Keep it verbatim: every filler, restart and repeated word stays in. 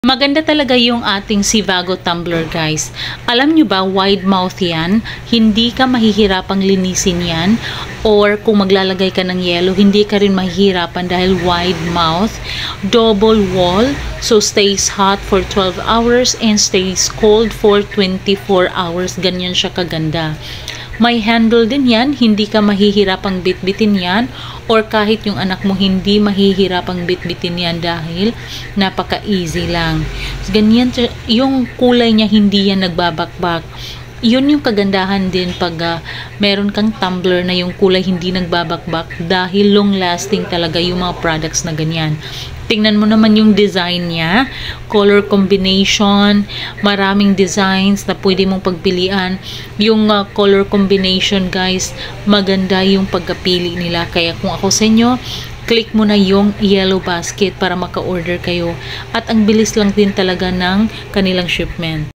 Maganda talaga yung ating Zivago tumbler, guys. Alam nyo ba, wide mouth yan. Hindi ka mahihirapang linisin yan. Or kung maglalagay ka ng yelo, hindi ka rin mahihirapan dahil wide mouth. Double wall, so stays hot for twelve hours and stays cold for twenty-four hours. Ganyan siya kaganda. May handle din yan, hindi ka mahihirapang bitbitin yan, or kahit yung anak mo hindi mahihirapang bitbitin yan dahil napaka-easy lang. Ganyan, yung kulay niya hindi yan nagbabakbak. Yun yung kagandahan din pag uh, meron kang tumbler na yung kulay hindi nagbabakbak dahil long lasting talaga yung mga products na ganyan. Tingnan mo naman yung design niya, color combination, maraming designs na pwede mong pagpilian. Yung uh, color combination, guys, maganda yung pagkapili nila. Kaya kung ako sa inyo, click mo na yung yellow basket para maka-order kayo. At ang bilis lang din talaga ng kanilang shipment.